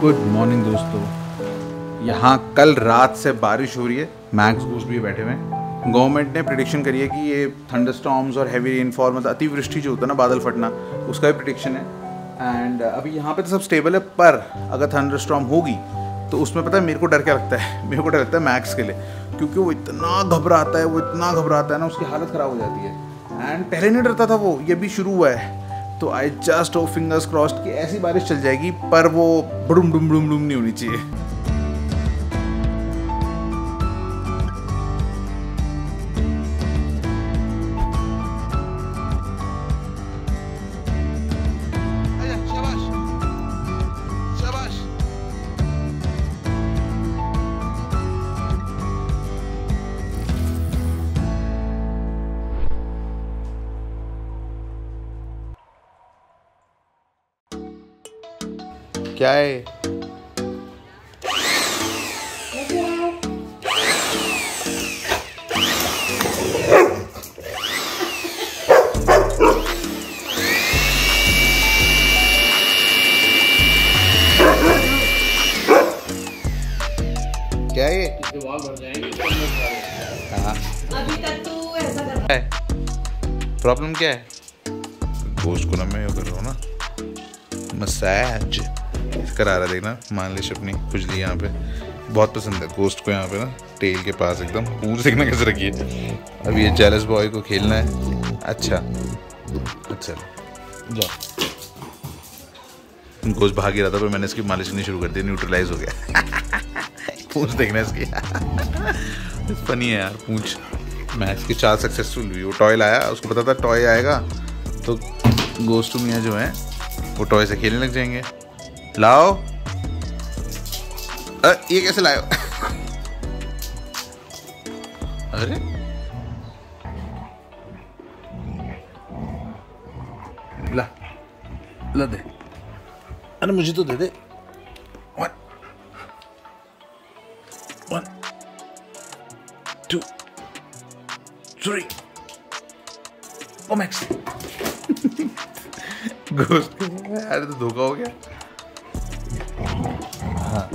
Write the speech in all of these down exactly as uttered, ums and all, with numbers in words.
Good morning दोस्तों। यहाँ कल रात से बारिश हो रही है। मैक्स घोस्ट भी बैठे हुए हैं। गवर्नमेंट ने प्रिडिक्शन करी है कि ये थंडरस्टॉर्म्स और हैवी रेनफॉल मतलब अतिवृष्टि जो होता है ना, बादल फटना, उसका भी प्रिडिक्शन है। एंड अभी यहाँ पे तो सब स्टेबल है, पर अगर थंडरस्टॉर्म होगी तो उसमें पता है मेरे को डर क्या लगता है? मेरे को डर लगता है मैक्स के लिए, क्योंकि वो इतना घबराता है वो इतना घबराता है ना, उसकी हालत ख़राब हो जाती है। एंड पहले नहीं डरता था वो, ये भी शुरू हुआ है। तो I just hope fingers crossed कि ऐसी बारिश चल जाएगी, पर वो बुडुम डुम डुम डुम नहीं होनी चाहिए। क्या है? क्या है ये? हाँ। अभी तक तो ऐसा कर रहा है। प्रॉब्लम क्या है? गोश्त को ना मैं कर रहा हूँ ना मसाज करा रहा, देखना मालिश अपनी खुजली यहाँ पे बहुत पसंद है गोश्त को। यहाँ पे ना टेल के पास एकदम पूरी देखना कैसे रखी है। अब ये जेलस बॉय को खेलना है। अच्छा अच्छा जाओ। गोश्त भाग ही रहा था, पर मैंने इसकी मालिश नहीं शुरू कर दी, न्यूट्रलाइज हो गया। पूंछ देखना इसकी। फनी है यार पूंछ। मैक्स की चाल सक्सेसफुल हुई। वो टॉय लाया, उसको पता था टॉय आएगा तो गोश्त मियाँ जो है वो टॉय से खेलने लग जाएंगे। लाओ। अ, ये कैसे लाओ? अरे ला ला दे। अरे मुझे तो दे दे। One one two three. Oh Max. गोश्त यार तो धोखा हो गया। हाँ।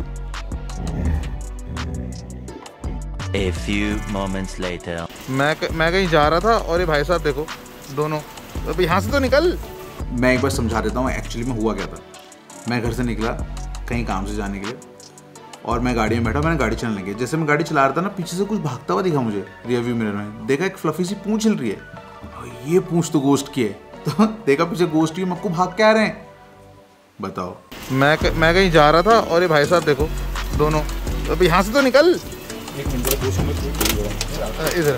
A few moments later. मैं मैं कहीं जा रहा था और ये भाई साहब देखो दोनों, अब यहाँ से तो निकल। मैं एक बार समझा देता हूँ एक्चुअली में हुआ क्या था। मैं घर से निकला कहीं काम से जाने के लिए और मैं गाड़ी में बैठा, मैंने गाड़ी चलाने लगी। जैसे मैं गाड़ी चला रहा था ना, पीछे से कुछ भागता हुआ दिखा मुझे रियर व्यू मिरर में। देखा एक फ्लफी सी पूंछ हिल रही है। ये पूंछ तो गोश्त की है। तो देखा पीछे गोश्त की, मक्कू भाग के आ रहे हैं। बताओ। मैं मैं कहीं जा रहा था और ये भाई साहब देखो दोनों, अब यहाँ से तो निकल। एक मिनट इधर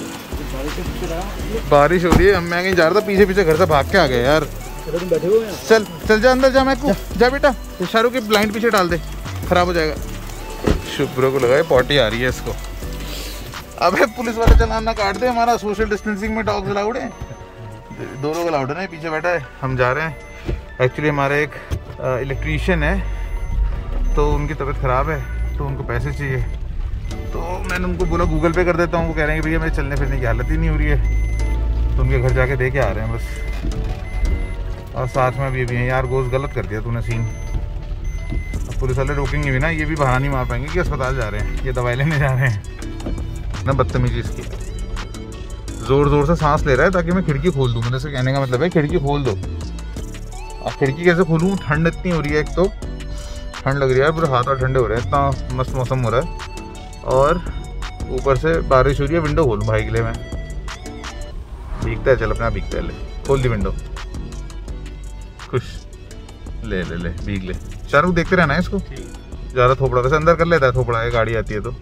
बारिश हो रही है। मैं कहीं जा रहा था, पीछे पीछे घर से भाग के आ गए यार। बैठे हुए हैं। चल चल जा अंदर जा। मैं को जा बेटा, शाहरुख की ब्लाइंड पीछे डाल दे, खराब हो जाएगा। शुभ्र को लगा पॉटी आ रही है इसको। अबे पुलिस वाले चलान ना काट दे हमारा। सोशल डिस्टेंसिंग में डॉग्स अलाउड है, दोनों को अलाउड है। पीछे बैठा है, हम जा रहे हैं। एक्चुअली हमारा एक इलेक्ट्रीशियन है, तो उनकी तबीयत ख़राब है, तो उनको पैसे चाहिए। तो मैंने उनको बोला गूगल पे कर देता हूँ। वो कह रहे हैं कि भैया मेरे चलने फिरने की हालत ही नहीं हो रही है। तो उनके घर जाके दे के आ रहे हैं बस। और साथ में अभी भी हैं यार। गोश्त गलत कर दिया तूने सीन। अब पुलिस वाले रोकेंगे भी ना, ये भी बहाना नहीं मार पाएंगे कि अस्पताल जा रहे हैं, ये दवाई लेने जा रहे हैं ना। बदतमीजी इसकी। ज़ोर ज़ोर से सांस ले रहा है ताकि मैं खिड़की खोल दूँ। मैंने से कहने का मतलब है खिड़की खोल दो। अब खिड़की कैसे खोलूँ? ठंड इतनी हो रही है, एक तो ठंड लग रही है, पूरे हाथ हाथ ठंडे हो रहे हैं, इतना मस्त मौसम हो रहा है। और ऊपर से बारिश हो रही है। विंडो खोलूँ भाई के लिए मैं? भीगता है, चल अपना भीगता है। ले खोल दी विंडो। खुश। ले ले ले भीग ले। शाहरुख देखते रहना है इसको। ज़्यादा थोपड़ा वैसे अंदर कर लेता है, थोपड़ा है, गाड़ी आती है तो।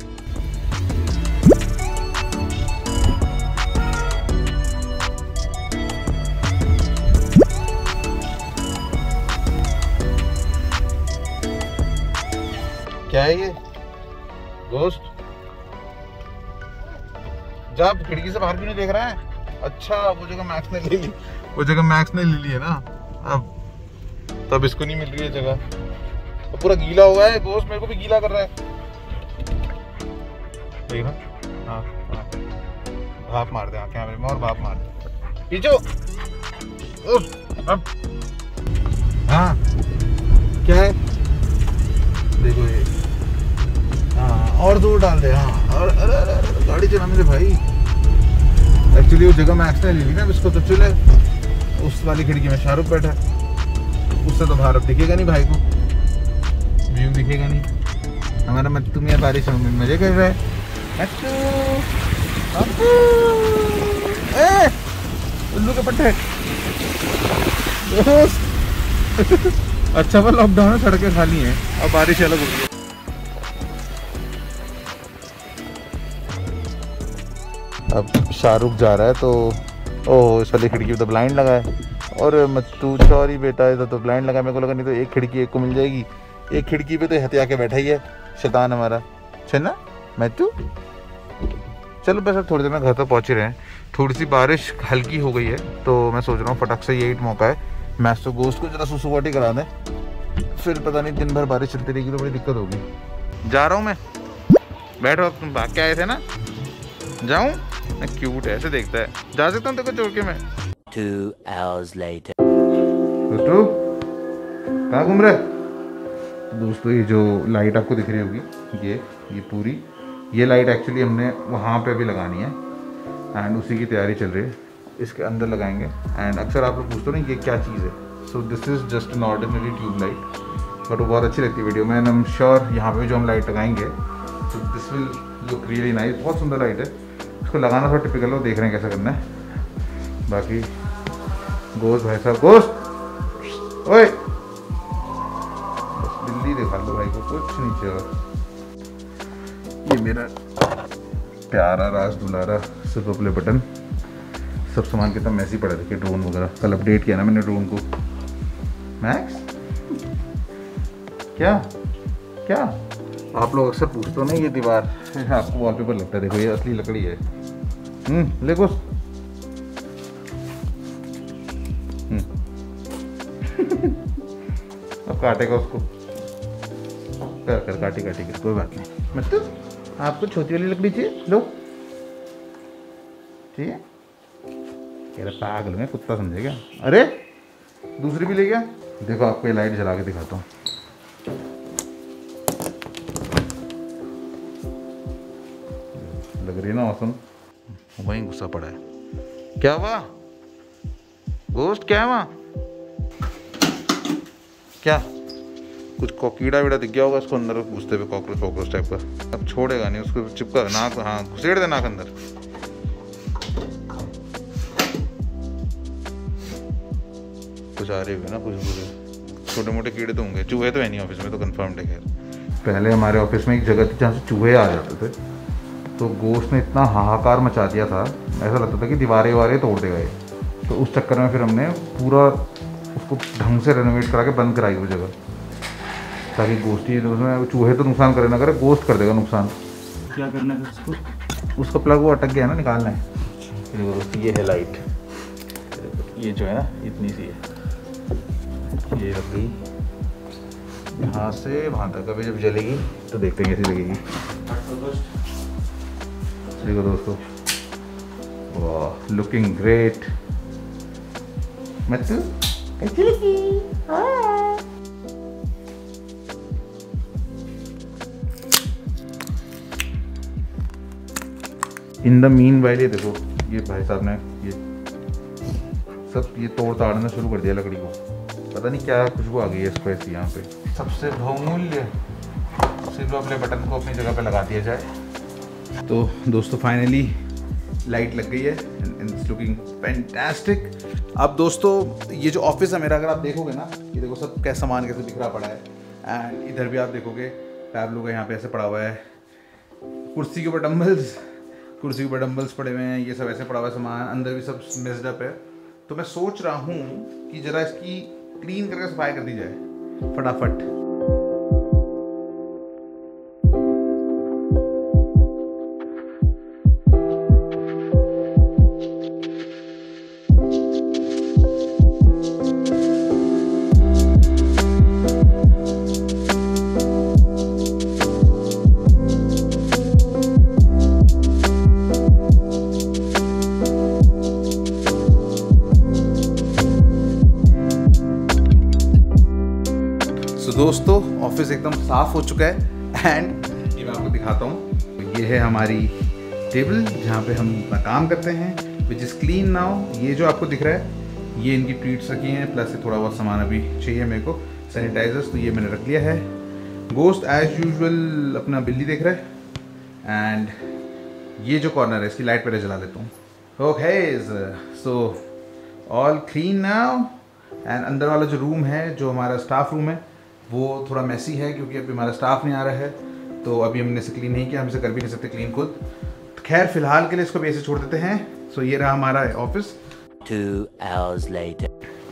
क्या है ये? गोश्त? जा, खिड़की से बाहर क्यों नहीं देख रहा है? अच्छा वो जगह मैक्स ने ले ली, वो जगह मैक्स ने ले ली है ना। अब तब इसको नहीं मिल रही है जगह। तो पूरा गीला हुआ है गोश्त, मेरे को भी गीला कर रहा है। देखना। हाँ हाँ, भाप मार दे कैमरे में और भाप मार दे। पीछो। अब हाँ क्या है? देखो ये, हाँ और दूर डाल दे। हाँ और अरे अरे अरे गाड़ी चलाने दे भाई। एक्चुअली वो जगह मैक्स ने ले ली ना इसको, तो चले उस वाली खिड़की में शाहरुख बैठा है, उससे तो बाहर अब दिखेगा नहीं भाई को, व्यू दिखेगा नहीं। हमारा मत तुम यार बारिश में मजे कर रहे हैं। उल्लू के पट्टे अच्छा वो लॉकडाउन में सड़कें खाली हैं, अब बारिश अलग हो गई है। अब शाहरुख जा रहा है तो ओह इस वाली खिड़की पे तो ब्लाइंड लगा है, और मत्तू सॉरी बेटा इधर तो ब्लाइंड लगा। मेरे को लगा नहीं तो एक खिड़की एक को मिल जाएगी, एक खिड़की पे तो हथिया के बैठा ही है शैतान हमारा छन्ना मत्तू। चलो बस अब थोड़ी देर में घर तक पहुँच ही रहे हैं। थोड़ी सी बारिश हल्की हो गई है तो मैं सोच रहा हूँ फटक से यही मौका है मैच तो गोश्त को जरा सुसुवाटी करा दें, फिर पता नहीं दिन भर बारिश चलती रहेगी तो बड़ी दिक्कत होगी। जा रहा हूँ मैं, बैठो अब तुम भाग के आए थे ना। जाऊँ मैं, क्यूट है ऐसे देखता है, जा सकता हूँ तेरे को छोड़ के मैं। Two hours later. दोस्तों कहाँ घूम रहे दोस्तों? ये जो लाइट आपको दिख रही होगी ये ये पूरी ये लाइट एक्चुअली हमने वहाँ पे भी लगानी है एंड उसी की तैयारी चल रही है, इसके अंदर लगाएंगे। एंड अक्सर आप लोग पूछते हो ना ये क्या चीज़ है, so this is just an ordinary tube light, but वो बहुत अच्छी लगती है वीडियो में एंड आई एम श्योर यहाँ पे जो हम लाइट लगाएंगे तो this will look really nice. बहुत सुंदर लाइट है, इसको लगाना थोड़ा टिपिकल हो, देख रहे हैं कैसे करना है। बाकी गोश्त भाई साहब गोश्त ओए बस दिल्ली दिखा लो भाई को, कुछ नहीं चाहिए। ये मेरा प्यारा राज दुलारा सिर्फ प्ले बटन, सब सामान कितना मैसी पड़ा देखिए, ड्रोन वगैरह कल अपडेट किया ना मैंने ड्रोन को। मैक्स क्या क्या आप लोग अक्सर पूछते हो ना ये दीवार आपको वॉलपेपर लगता है, देखो ये असली लकड़ी है। हम्म ले कुछ अब काटेगा उसको, कर कर काटी काटी कर, कोई बात नहीं। मतलब आपको छोटी वाली लकड़ी चाहिए, लो चाहिए यार, पागल में कुत्ता समझेगा। अरे दूसरी भी ले गया, देखो आपको ये लाइट जला के दिखाता हूँ। लग रही है ना औसम, वहीं गुस्सा पड़ा है। क्या हुआ गोश्त, क्या हुआ? क्या कुछ को कीड़ा वीड़ा दिख गया होगा इसको अंदर घुसते हुए, कॉकरोच वॉकरोच टाइप का। अब छोड़ेगा नहीं उसको, चिपका नाक, हाँ घुसेड़ दे नाक अंदर। कुछ आ रही हुई ना कुछ बुरे छोटे मोटे कीड़े तो होंगे, चूहे तो है नहीं ऑफिस में तो कंफर्म्ड है। खैर पहले हमारे ऑफिस में एक जगह थी जहाँ से चूहे आ जाते थे, तो गोश्त ने इतना हाहाकार मचा दिया था, ऐसा लगता था कि दीवारें वारे तोड़ देगा ये। तो उस चक्कर में फिर हमने पूरा उसको ढंग से रेनोवेट करा के बंद कराई वो जगह, ताकि गोश्त ही उसमें चूहे तो नुकसान करे ना करे, गोश्त कर देगा नुकसान। क्या करना है उसको? उसका प्लग वो अटक गया ना, निकालना है। ये है लाइट, ये जो है ना इतनी सी है, ये रख गई यहाँ से वहाँ तक। अभी जब जलेगी तो देखते हैं कैसी लगेगी। देखो दोस्तों, वाह लुकिंग ग्रेट। मत्तू कैसी लगी? इन द मीन वाइल ये देखो, ये भाई साहब ने ये सब ये तोड़ ताड़ना शुरू कर दिया लकड़ी को, पता नहीं क्या खुशबू आ गई है इसको ऐसी। यहाँ पे सबसे बहुमूल्य सिल्वर प्ले बटन को अपनी जगह पे लगा दिया जाए। तो दोस्तों फाइनली लाइट लग गई है एंड इट्स लुकिंग फैंटास्टिक। अब दोस्तों ये जो ऑफिस है मेरा, अगर आप देखोगे ना, ये देखो सब क्या सामान कैसे बिखरा पड़ा है, एंड इधर भी आप देखोगे टैबलो का यहाँ पे ऐसे पड़ा हुआ है, कुर्सी के ऊपर डम्बल्स कुर्सी के ऊपर डम्बल्स पड़े हुए हैं, ये सब ऐसे पड़ा हुआ है सामान, अंदर भी सब मिक्स्ड अप है। तो मैं सोच रहा हूँ कि ज़रा इसकी क्लीन करके सफाई कर दी जाए फटाफट। दोस्तों ऑफिस एकदम साफ हो चुका है एंड ये मैं आपको दिखाता हूँ। ये है हमारी टेबल जहाँ पे हम अपना काम करते हैं, विच इज़ क्लीन नाउ। ये जो आपको दिख रहा है ये इनकी ट्रीट्स रखी हैं, प्लस थोड़ा बहुत सामान अभी चाहिए मेरे को, सैनिटाइजर्स, तो ये मैंने रख लिया है। गोस्ट एज यूजुअल अपना बिल्ली देख रहा है एंड ये जो कॉर्नर है इसकी लाइट पहले जला लेता हूँ। Okay so all clean now. And अंदर वाला जो रूम है, जो हमारा स्टाफ रूम है, वो थोड़ा मैसी है क्योंकि अभी हमारा स्टाफ नहीं आ रहा है, तो अभी हमने इसे क्लीन नहीं किया, हम इसे कर भी नहीं सकते क्लीन खुद। खैर फिलहाल के लिए इसको भी ऐसे छोड़ देते हैं। सो ये रहा हमारा ऑफिस। Two hours later.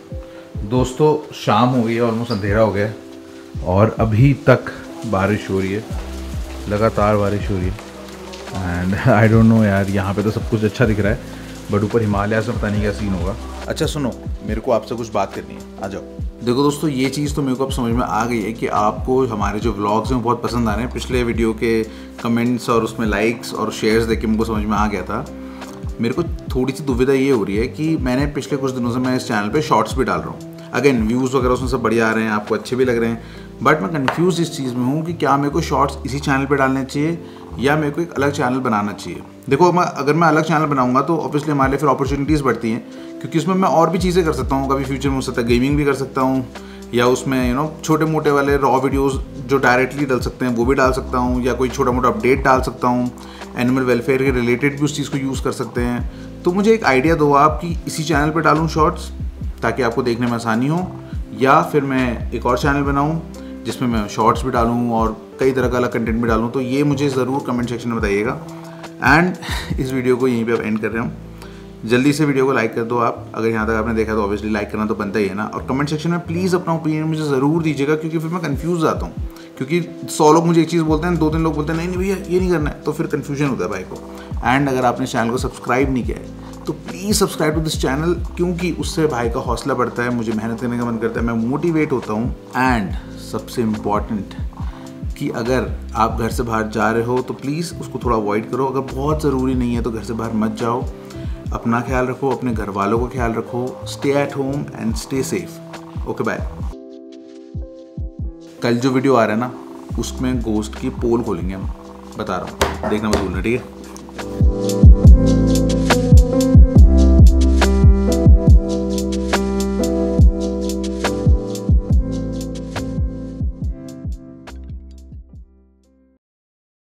दोस्तों शाम हो गई है, ऑलमोस्ट अंधेरा हो गया है और अभी तक बारिश हो रही है, लगातार बारिश हो रही है। एंड आई डोंट नो यार, यहाँ पे तो सब कुछ अच्छा दिख रहा है बट ऊपर हिमालय से पता नहीं क्या सीन होगा। अच्छा सुनो, मेरे को आपसे कुछ बात करनी है, आ जाओ। देखो दोस्तों, ये चीज़ तो मेरे को अब समझ में आ गई है कि आपको हमारे जो व्लॉग्स हैं बहुत पसंद आ रहे हैं। पिछले वीडियो के कमेंट्स और उसमें लाइक्स और शेयर्स देख के मुझको समझ में आ गया था। मेरे को थोड़ी सी दुविधा ये हो रही है कि मैंने पिछले कुछ दिनों से मैं इस चैनल पे शॉर्ट्स भी डाल रहा हूँ। अगेन व्यूज़ वगैरह उसमें सब बढ़िया आ रहे हैं, आपको अच्छे भी लग रहे हैं, बट मैं कंफ्यूज इस चीज़ में हूँ कि क्या मेरे को शॉर्ट्स इसी चैनल पे डालने चाहिए या मेरे को एक अलग चैनल बनाना चाहिए। देखो मैं अगर मैं अलग चैनल बनाऊंगा तो ऑब्वियसली हमारे लिए फिर अपॉर्चुनिटीज़ बढ़ती हैं, क्योंकि उसमें मैं और भी चीज़ें कर सकता हूँ। कभी फ्यूचर में हो सकता है गेमिंग भी कर सकता हूँ, या उसमें यू नो छोटे मोटे वाले रॉ वीडियोज़ जो डायरेक्टली डाल सकते हैं वो भी डाल सकता हूँ, या कोई छोटा मोटा अपडेट डाल सकता हूँ, एनिमल वेलफेयर के रिलेटेड भी उस चीज़ को यूज़ कर सकते हैं। तो मुझे एक आइडिया दो आप कि इसी चैनल पे डालूं शॉर्ट्स ताकि आपको देखने में आसानी हो, या फिर मैं एक और चैनल बनाऊं जिसमें मैं शॉर्ट्स भी डालूं और कई तरह का अलग कंटेंट भी डालूं। तो ये मुझे ज़रूर कमेंट सेक्शन में बताइएगा। एंड इस वीडियो को यहीं पे अब एंड कर रहे हूँ। जल्दी से वीडियो को लाइक कर दो आप, अगर यहाँ तक आपने देखा तो ऑब्वियसली लाइक करना तो बनता ही है ना। और कमेंट सेक्शन में प्लीज़ अपना ओपिनियन मुझे ज़रूर दीजिएगा, क्योंकि फिर मैं कंफ्यूज जाता हूँ। क्योंकि सौ लोग मुझे एक चीज़ बोलते हैं, दो तीन लोग बोलते हैं नहीं नहीं भैया ये नहीं करना है, तो फिर कन्फ्यूजन होता है भाई को। एंड अगर आपने चैनल को सब्सक्राइब नहीं किया है तो please subscribe to this channel, क्योंकि उससे भाई का हौसला बढ़ता है, मुझे मेहनत करने का मन करता है, मैं मोटिवेट होता हूँ। एंड सबसे इम्पॉर्टेंट कि अगर आप घर से बाहर जा रहे हो तो प्लीज़ उसको थोड़ा अवॉइड करो। अगर बहुत ज़रूरी नहीं है तो घर से बाहर मत जाओ। अपना ख्याल रखो, अपने घर वालों का ख्याल रखो। Stay at home and stay safe. Okay bye. कल जो वीडियो आ रहा है ना उसमें गोस्ट की पोल खोलेंगे हम, बता रहा हूँ, देखना मत भूलना, ठीक है।